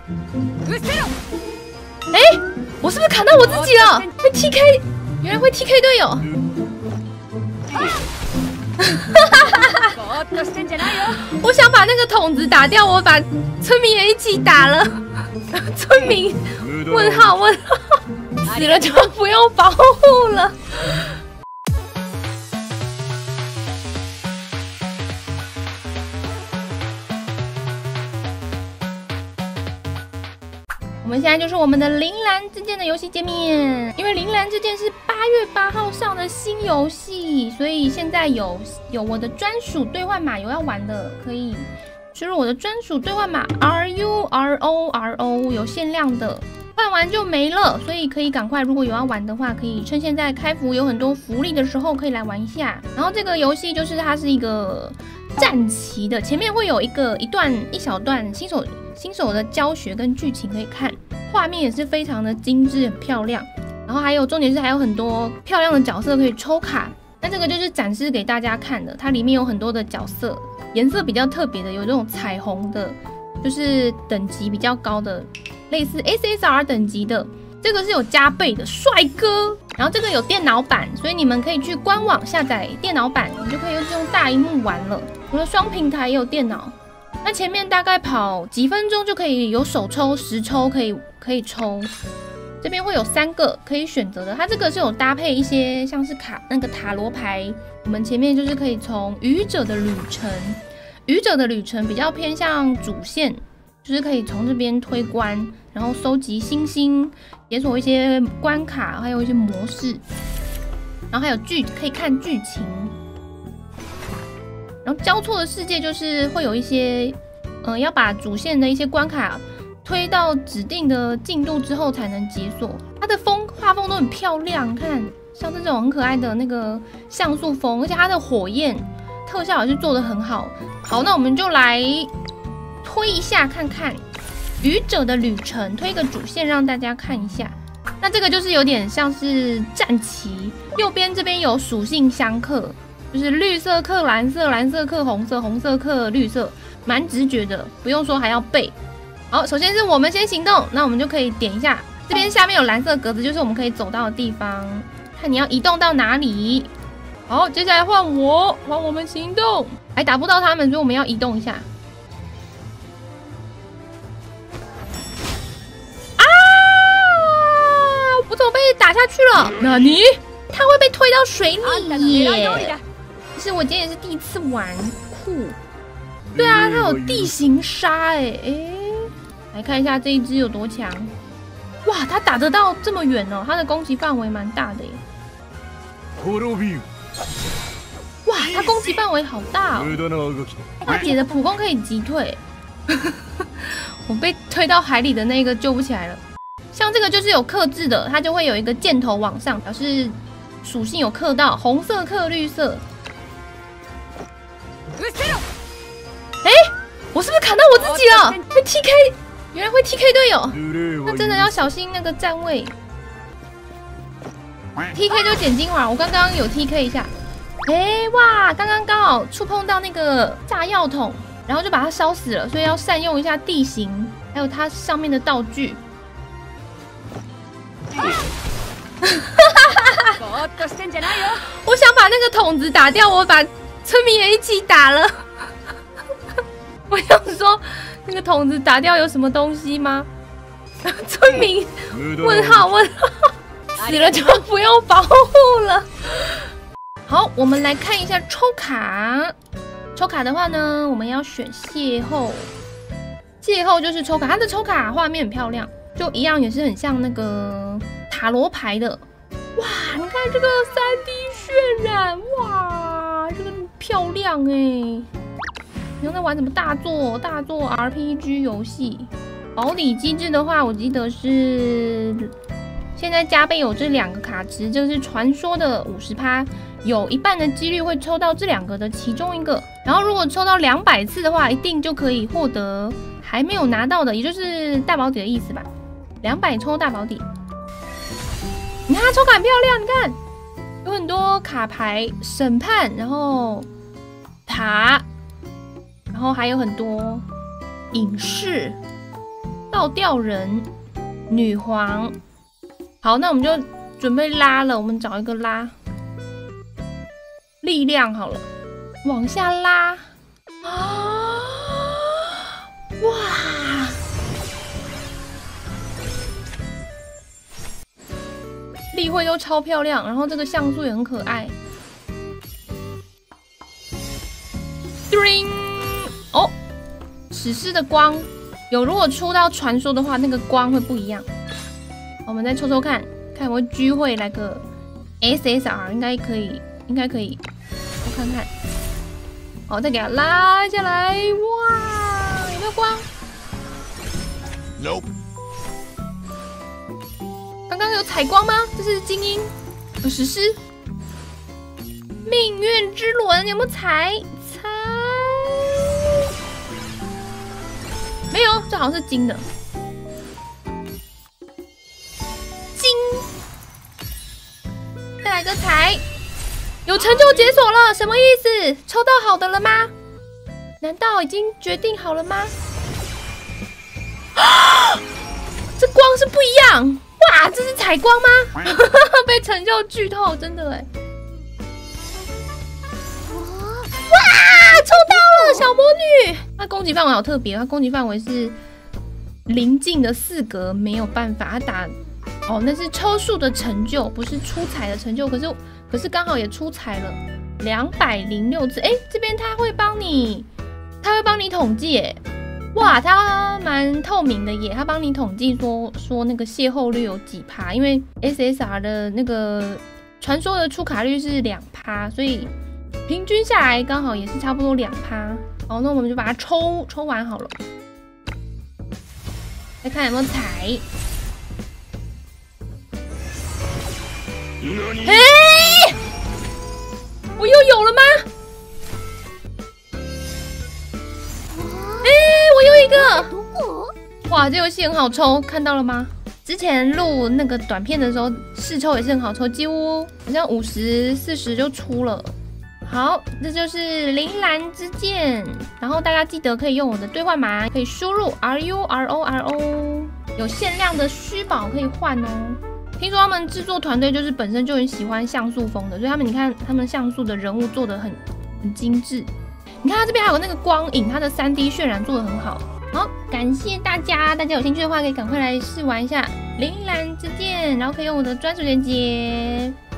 哎，我是不是砍到我自己了？会 TK， 原来会 TK 队友。我想把那个筒子打掉，我把村民也一起打了。村民，问号问号，死了就不用保护了。我们现在就是我们的铃兰之剑的游戏界面，因为铃兰之剑是8月8号上的新游戏，所以现在有我的专属兑换码，有要玩的可以输入我的专属兑换码 RURORO， 有限量的，换完就没了，所以可以赶快，如果有要玩的话，可以趁现在开服有很多福利的时候可以来玩一下。然后这个游戏就是它是一个战棋的，前面会有一小段新手的教学跟剧情可以看，画面也是非常的精致，很漂亮。然后重点是还有很多漂亮的角色可以抽卡。那这个就是展示给大家看的，它里面有很多的角色，颜色比较特别的，有这种彩虹的，就是等级比较高的，类似 SSR 等级的。这个是有加倍的帅哥，然后这个有电脑版，所以你们可以去官网下载电脑版，你就可以用大萤幕玩了。除了双平台也有电脑。那前面大概跑几分钟就可以有手抽10抽可以抽，这边会有3个可以选择的。它这个是有搭配一些像是那个塔罗牌，我们前面就是可以从愚者的旅程比较偏向主线，就是可以从这边推关，然后收集星星，解锁一些关卡，还有一些模式，然后还有可以看剧情。然后交错的世界就是会有一些，要把主线的一些关卡推到指定的进度之后才能解锁。它的画风都很漂亮，看像这种很可爱的那个像素风，而且它的火焰特效也是做得很好。好，那我们就来推一下看看愚者的旅程，推一个主线让大家看一下。那这个就是有点像是战棋，右边这边有属性相克。就是绿色克蓝色，蓝色克红色，红色克绿色，蛮直觉的，不用说还要背。好，首先是我们先行动，那我们就可以点一下，这边下面有蓝色格子，就是我们可以走到的地方，看你要移动到哪里。好，接下来换我们行动，还打不到他们，所以我们要移动一下。啊！我怎么被打下去了？哪里？他会被推到水里耶！其实我今天也是第一次玩，酷。对啊，它有地形杀来看一下这一只有多强。哇，它打得到这么远哦，它的攻击范围蛮大的耶。哇，它攻击范围好大哦。大姐的普攻可以击退。我被推到海里的那个救不起来了。像这个就是有克制的，它就会有一个箭头往上，表示属性有克到，红色克绿色。我是不是砍到我自己了？会 TK， 原来会 TK 队友，那真的要小心那个站位。TK 就捡精华，我刚刚有 TK 一下。哇，刚好触碰到那个炸药桶，然后就把它烧死了，所以要善用一下地形，还有它上面的道具。我想把那个筒子打掉，我把村民也一起打了。我想说，那个筒子打掉有什么东西吗？村民问号，死了就不用保护了。好，我们来看一下抽卡。抽卡的话呢，我们要选邂逅。邂逅就是抽卡，它的抽卡画面很漂亮，就一样也是很像那个塔罗牌的。哇，你看这个3D 渲染，哇，这个很漂亮你又在玩什么大作 RPG 游戏？保底机制的话，我记得是现在加倍有这2个卡池，这是传说的50%，有1半的几率会抽到这2个的其中一个。然后如果抽到200次的话，一定就可以获得还没有拿到的，也就是大保底的意思吧。200抽大保底。你看它抽卡很漂亮，你看有很多卡牌，审判，然后塔。然后还有很多隐士， 倒吊人、女皇。好，那我们就准备拉了。我们找一个拉，力量好了，往下拉。啊！哇！立绘都超漂亮，然后这个像素也很可爱。Dring！ 哦，史诗的光有，如果出到传说的话，那个光会不一样。我们再抽抽看，看有没有机会来个 SSR， 应该可以，应该可以。我看看，好，再给它拉下来，哇，有没有光 ？Nope。 刚刚有采光吗？这是精英，有史诗，命运之轮有没有采？没有，这好像是金的。再来个彩，有成就解锁了，什么意思？抽到好的了吗？难道已经决定好了吗？啊！这光是不一样，哇！这是采光吗？被成就剧透，真的哎！哇！抽到了小魔女，她攻击范围好特别，她攻击范围是邻近的4格，没有办法，她打。哦，那是抽数的成就，不是出彩的成就。可是刚好也出彩了，206次。哎，这边他会帮你统计耶。哇，他蛮透明的耶，他帮你统计说那个邂逅率有几%，因为 SSR 的那个传说的出卡率是2%，所以平均下来刚好也是差不多2%。好，那我们就把它抽完好了，再看有没有彩。哎，我又有了吗？哎，我又一个！哇，这游戏很好抽，看到了吗？之前录那个短片的时候试抽也是很好抽，几乎好像50、40就出了。好，这就是铃兰之剑，然后大家记得可以用我的兑换码，可以输入 RURORO， 有限量的虚宝可以换哦。听说他们制作团队就是本身就很喜欢像素风的，所以你看他们像素的人物做的很精致。你看它这边还有那个光影，它的3D 渲染做的很好。好，感谢大家，大家有兴趣的话可以赶快来试玩一下铃兰之剑，然后可以用我的专属链接。